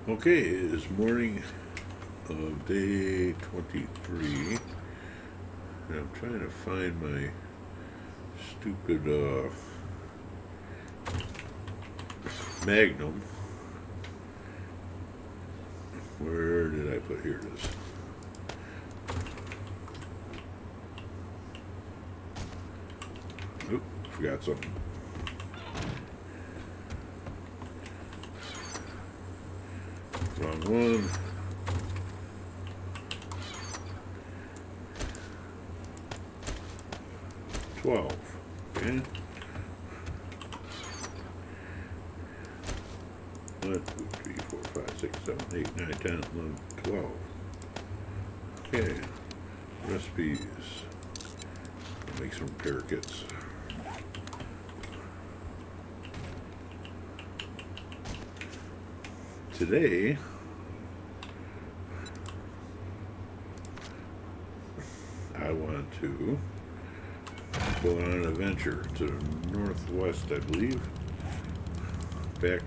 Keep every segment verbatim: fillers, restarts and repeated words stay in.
Okay, it is morning of day twenty-three, and I'm trying to find my stupid uh, Magnum. Where did I put? Here it is. Oop, forgot something. Wrong one. twelve. Okay. one, two, three, four, five, six, seven, eight, nine, ten, eleven, twelve. Okay. Recipes. I'll make some repair kits. Today, I want to go on an adventure to the northwest, I believe, back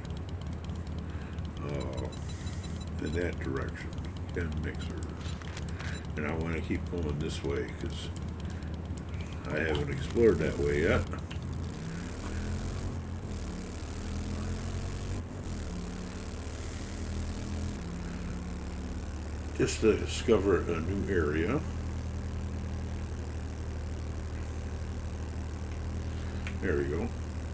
uh, in that direction, Ken Mixer. And I want to keep going this way because I haven't explored that way yet. Just to discover a new area. There we go.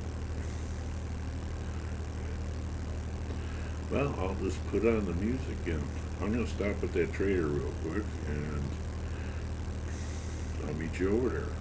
Well, I'll just put on the music and I'm going to stop at that trader real quick and I'll meet you over there.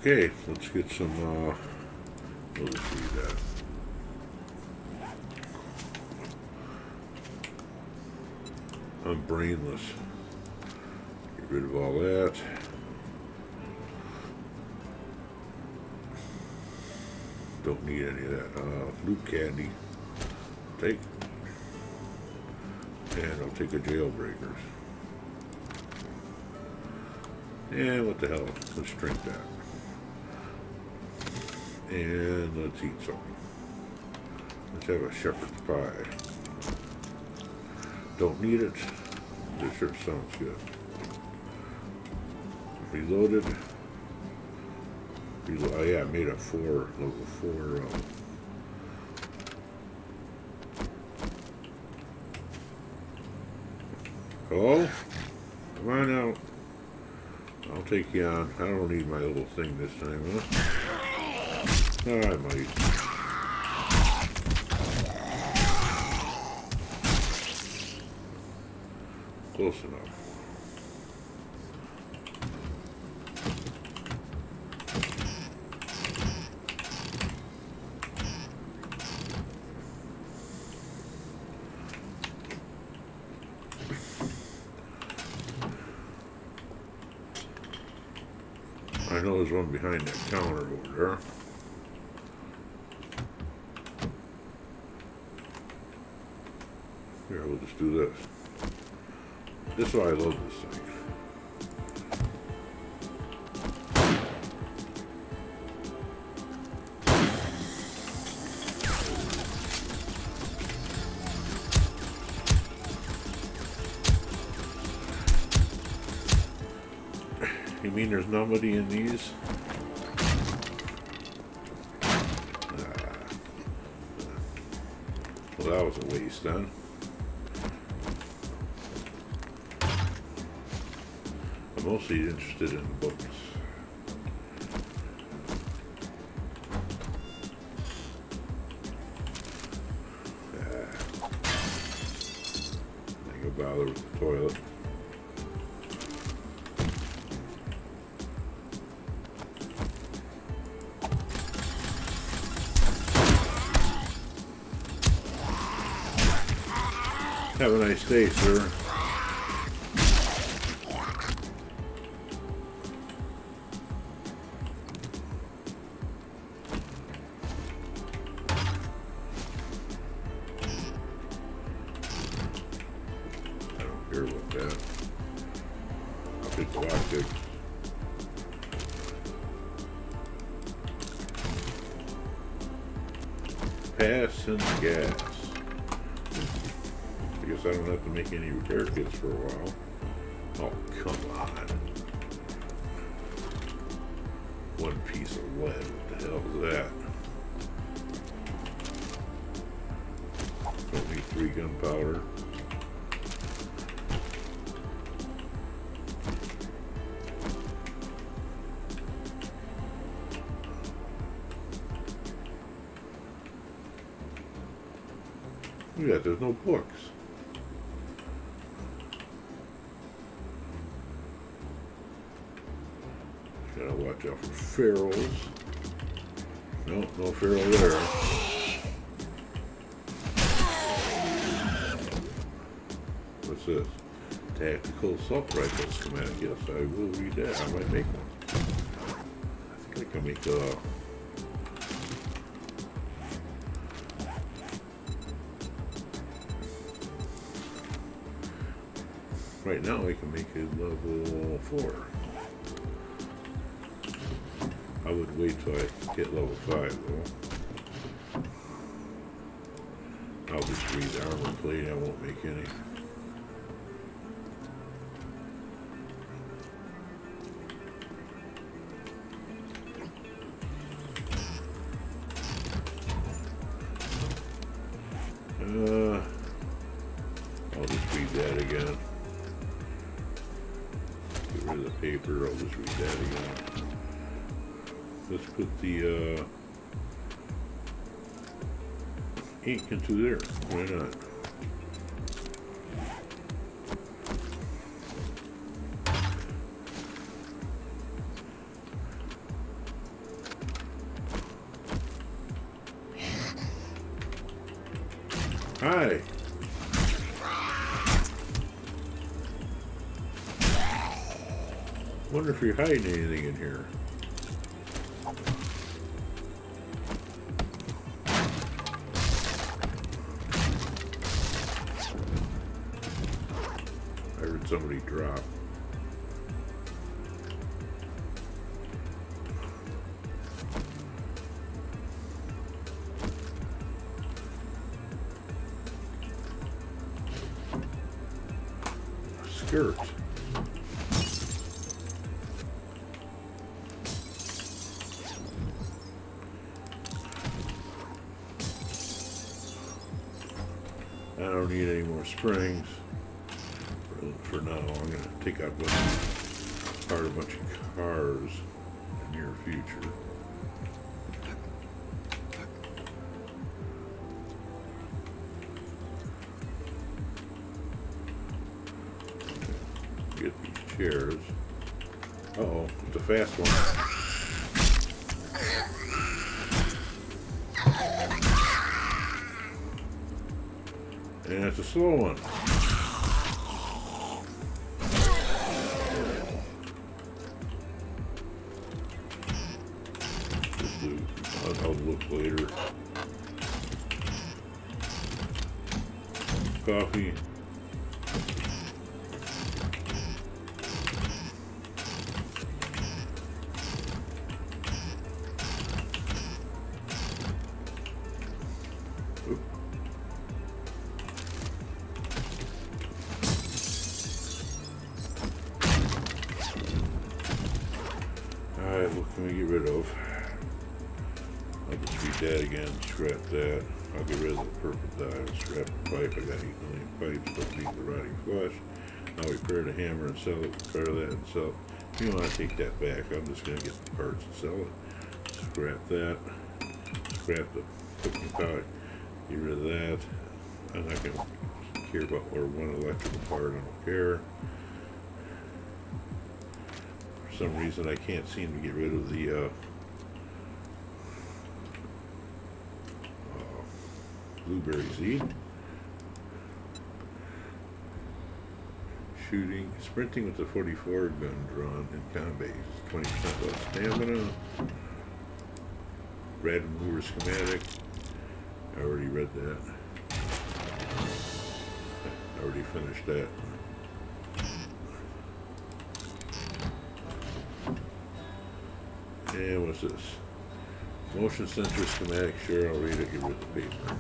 Okay, let's get some, uh, we'll just read that. I'm brainless. Get rid of all that. Don't need any of that. Uh, loot candy. Take. And I'll take a jailbreakers. And what the hell? Let's drink that. And let's eat something. Let's have a shepherd's pie. Don't need it. This sure sounds good. Reloaded. Relo oh yeah, I made a four, level four. Um, Hello? Come on out. I'll take you on. I don't need my little thing this time, huh? Alright, might. Close enough. I know there's one behind that counter over there. Here, we'll just do this. This is why I love this thing. You mean there's nobody in these? Ah. Well, that was a waste then. I'm mostly interested in books. Ah. Ain't gonna bother with the toilet. Have a nice day, sir. I don't care about that. I'll take the lockpick. Pass and gas. I guess I don't have to make any repair kits for a while. Oh, come on. One piece of lead. What the hell is that? Don't need three gunpowder. Look at that, there's no books. Gotta watch out for ferals. No, no feral there. What's this? Tactical assault rifle schematic. Yes, I will read that. I might make one. I think I can make a... Right now I can make it level four. I would wait till I hit level five though. I'll just read the armor plate, I won't make any. Uh, I'll just read that again. Get rid of the paper, I'll just read that again. Let's put the uh, ink into there. Why not? Hi. Wonder if you're hiding anything in here. I heard somebody drop. Skirt. I don't need any more springs for, for now. I'm going to take out a bunch, apart a bunch of cars in the near future. Get these chairs. Uh oh, it's a fast one. And it's a slow one. I'll, I'll look later. Coffee. Alright, what can we get rid of? I'll just read that again, scrap that. I'll get rid of the purple dye, scrap the pipe. I got eight million pipes, don't need the rotting flesh. I'll repair the hammer and sell it, repair that and sell it. If you want to take that back, I'm just going to get the parts and sell it. Scrap that. Scrap the cooking pot. Get rid of that. I'm not going to care about or one electrical part, I don't care. For some reason I can't seem to get rid of the uh, uh, blueberry seed. Shooting, sprinting with the forty-four gun drawn in combat, twenty percent less stamina. Red mover schematic. I already read that. I already finished that. And what's this? Motion sensor schematic. Sure, I'll read it. Get rid of the paper.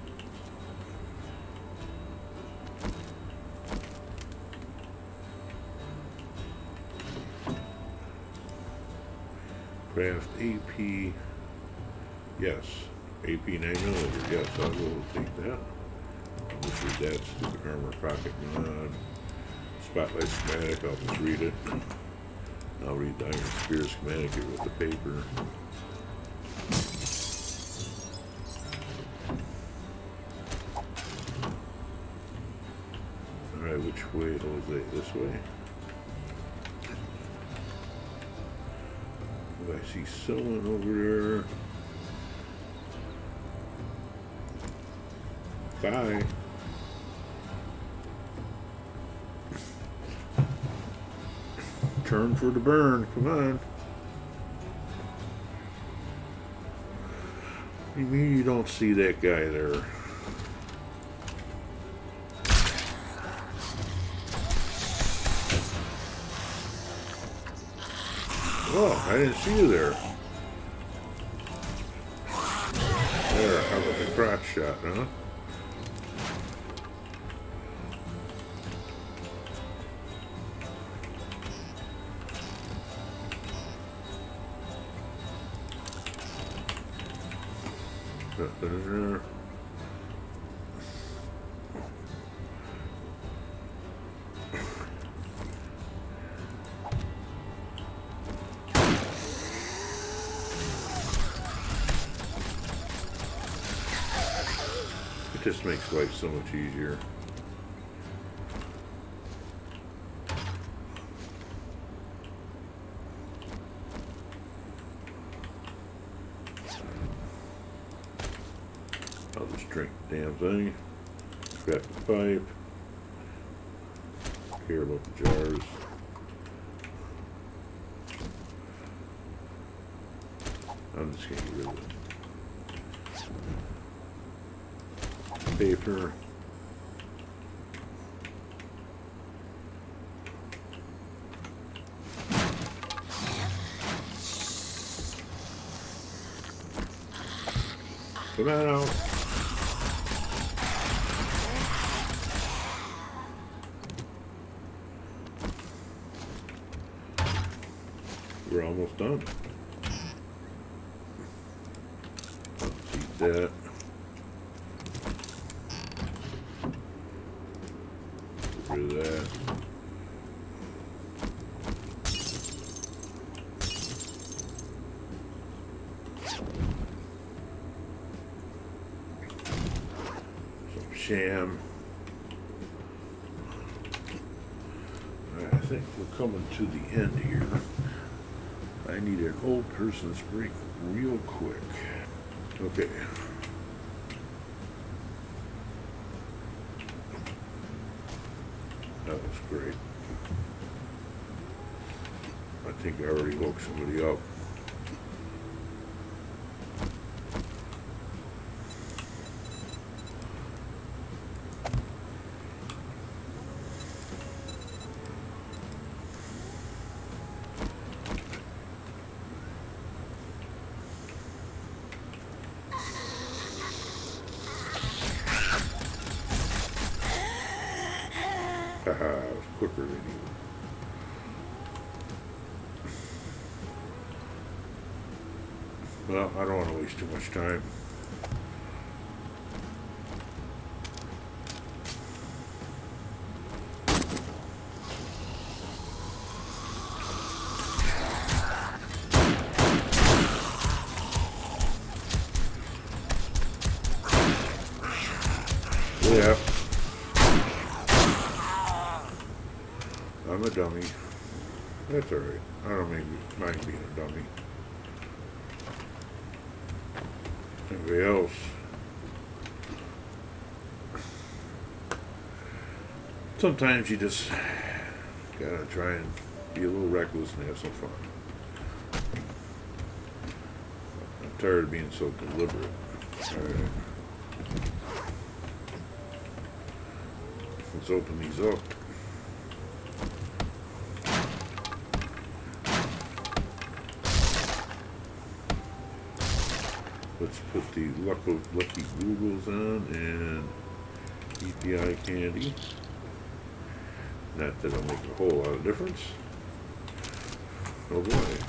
Craft A P. Yes. A P nine millimeter. Yes, I will take that. I'll just read that. Stupid armor pocket mod. Spotlight schematic. I'll just read it. I'll read the iron spear schematic here with the paper. Alright, which way, Jose? This way? Oh, I see someone over there. Bye. Turn for the burn. Come on. You mean you don't see that guy there? Oh, I didn't see you there. There, how about the crotch shot, huh? Nothing there. It just makes life so much easier. I'll just drink the damn thing. Scrap the pipe. Care about the jars. I'm just gonna get rid of it. Paper. Come on out. We're almost done. Let's eat that. Get rid of that. Some sham. I think we're coming to the end here. I need an old person's break real quick. Okay. That was great. I think I already woke somebody up. Haha, I was quicker than you. Well, I don't want to waste too much time. Yeah. I'm a dummy. That's alright. I don't maybe mind being a dummy. Anybody else? Sometimes you just gotta try and be a little reckless and have some fun. I'm tired of being so deliberate. Alright. Let's open these up. Let's put the Lucky, Lucky Googles on and eat the eye candy. Not that it'll make a whole lot of difference. Oh boy.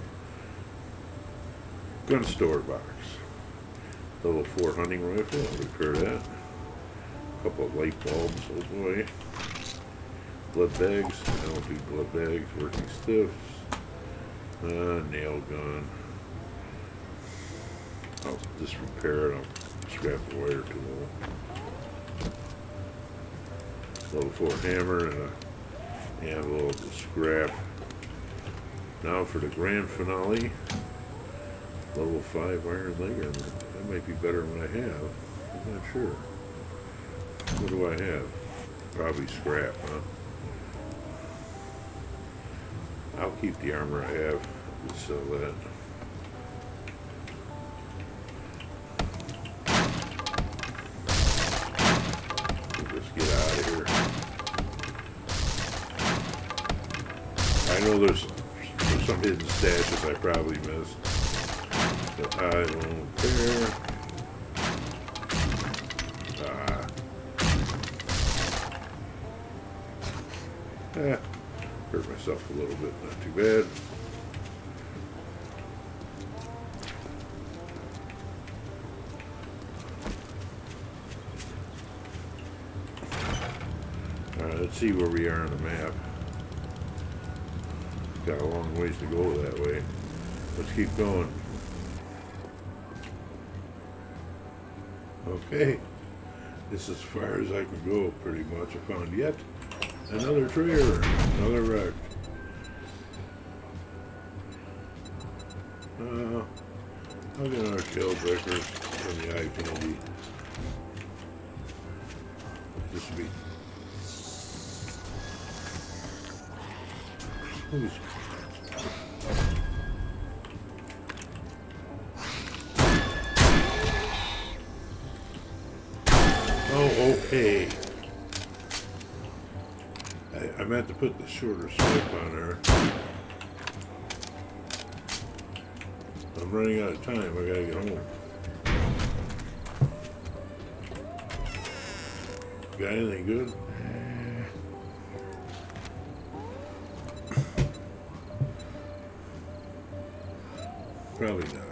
Gun store box. Level four hunting rifle, I'll repair that. A couple of light bulbs, oh boy. Blood bags, I don't do blood bags. Working stiffs. Uh, nail gun. I'll just repair it. I'll scrap the wire tool. Level four hammer and a anvil to scrap. Now for the grand finale. Level five iron leg armor. That might be better than I have. I'm not sure. What do I have? Probably scrap, huh? I'll keep the armor I have. Just sell that. Get out of here. I know there's, there's some hidden stashes I probably missed, but I don't care. Ah. Eh, hurt myself a little bit, not too bad. Let's see where we are on the map. Got a long ways to go that way. Let's keep going. Okay. This is as far as I can go, pretty much. I found yet another trailer, another wreck. Uh, I'll get our tail breakers from the eye candy. This would be. Who's. Oh, okay. I, I meant to put the shorter swipe on there. I'm running out of time. I gotta get home. Got anything good? Probably not.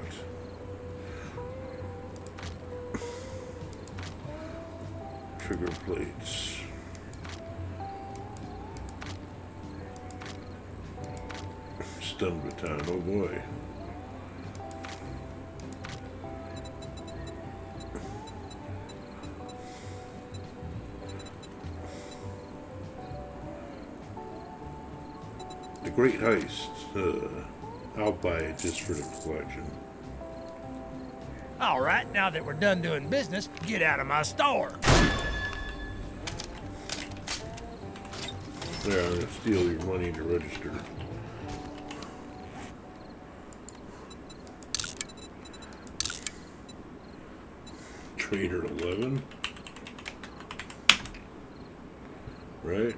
Trigger plates. Stun baton. Oh boy. The Great Heist. Uh, I'll buy it just for the collection. All right, now that we're done doing business, get out of my store. There, I'm gonna steal your money to register. Trader eleven. Right?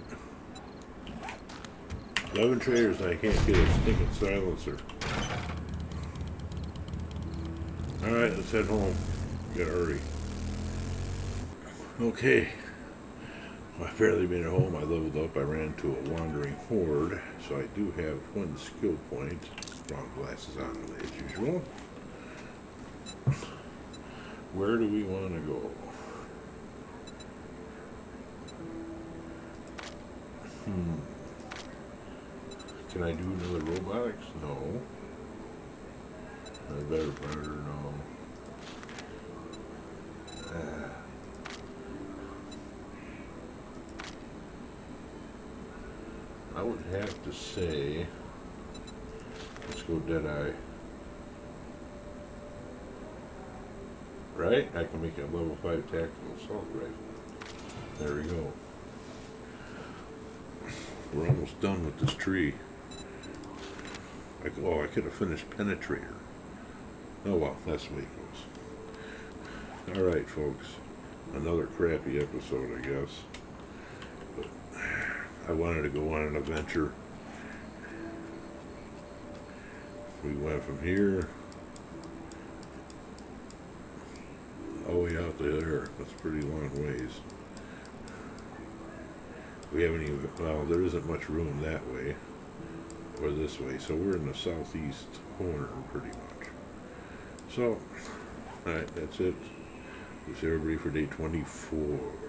eleven traders and I can't get a stinking silencer. Alright, let's head home. Gotta hurry. Okay. I barely made it home. I leveled up. I ran into a wandering horde. So I do have one skill point. Wrong glasses on as usual. Where do we want to go? Hmm. Can I do another robotics? No. I better better no. Ah. I would have to say, let's go Deadeye. Right? I can make a level five tactical assault rifle. There we go. We're almost done with this tree. I, oh, I could have finished Penetrator. Oh well, that's the way it goes. Alright, folks. Another crappy episode, I guess. But I wanted to go on an adventure. We went from here all the way out to there. That's a pretty long ways. We haven't even, well, there isn't much room that way or this way, so we're in the southeast corner pretty much. So, alright, that's it. This is everybody for day twenty-four.